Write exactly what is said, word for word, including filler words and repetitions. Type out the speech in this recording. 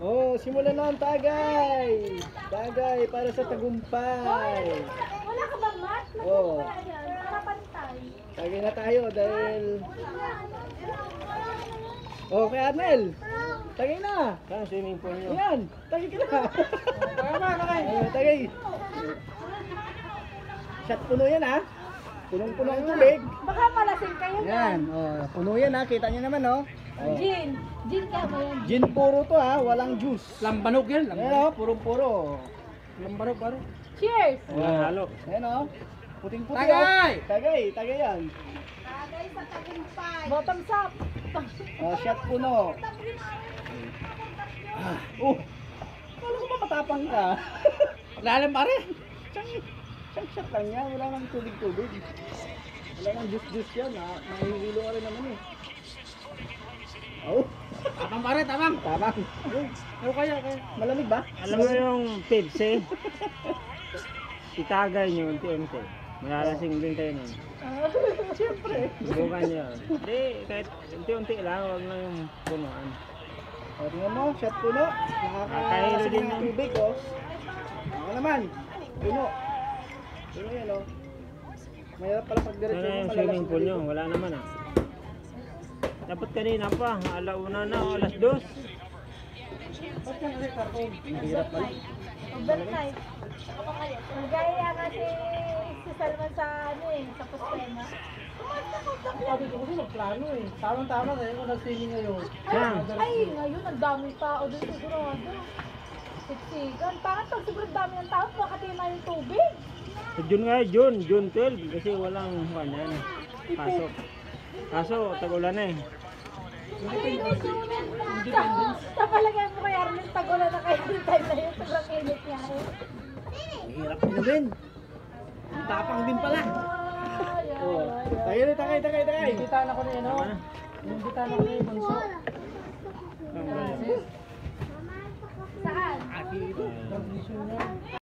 Oh, simulan na ang tagay. Tagay para sa tagumpay. Wala ka bang mat? Oh. Para pantay. Tagay na tayo dahil... Oh, kay Arnel. Tagay na. Saan swimming pool nyo? Yan, tagay ka na. Tama, tagay. Oh, tagay. Shot puno yan ha. Punong-puno ang tubig. Baka malasing kayo na. Yan, oh, puno yan ha. Kita nyo naman oh. Oh. Gin. Gin ka ba yan? Gin puro to ha, walang juice. Lambanog yan. Ayan oh, puro-puro. Lambanog pare. Cheers! Wala halo. Ayan oh. Puting-puti Tagay! oh. Tagay! Tagay yan. Tagay sa tagumpay. Bottoms up. Oh, shot puno. Ah, oh. Kala ko ba matapang ka? Lalim pare. Siyang, siyang shot lang yan. Wala nang tubig-tubig. Wala nang juice-juice yan ha. Mahihilo ka rin naman eh. Oh. Tamang pare, tamang. Tamang. Ano kaya kaya? Malamig ba? Alam mo yung Pepsi? Itagay nyo unti-unti. Malalasing din kayo nun. Siyempre. Subukan nyo. Hindi, kahit unti-unti lang, huwag na yung punuan. O, tingnan mo, shot puno. Nakahilo Nakakasig din ng yan. tubig, oh. Ako naman, puno. Puno yan, oh. Mahirap pala pag diretso Ano mo yung malalas swimming pool nyo? dito. Wala naman ah. Dapat kanina pa, alauna na o alas dos. Mahirap pala. Overnight. Nagaya nga si, si Salman sa ano eh, sa Postema. Sabi ko kasi magplano eh. Tamang-tama kayo kung nag-swimming ngayon. Yan. Ay, ngayon ang daming tao doon sigurado. Siksikan. Bakit pag sobrang dami ng tao, bakit na yung tubig? Sa June nga, June, June twelve. Kasi walang kanyan. Pasok. Kaso, tag-ulan na eh. Sa palagay mo kaya rin tagulan na kayo yung time na yun. Sobrang init niya eh. Mahirap din din. Ang tapang din pala. Ay, ay, Oh, ay, ay. tagay na, tagay, tagay, tagay. Kita na ko na yun, no? Imbitahan ako na yung bunso.